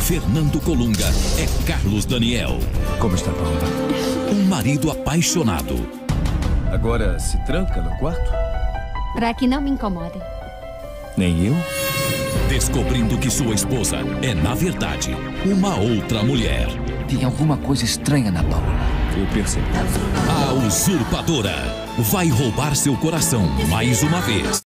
Fernando Colunga é Carlos Daniel. Como está, Paula? Um marido apaixonado. Agora se tranca no quarto? Para que não me incomodem. Nem eu? Descobrindo que sua esposa é, na verdade, uma outra mulher. Tem alguma coisa estranha na Paula. Eu percebi. A usurpadora vai roubar seu coração mais uma vez.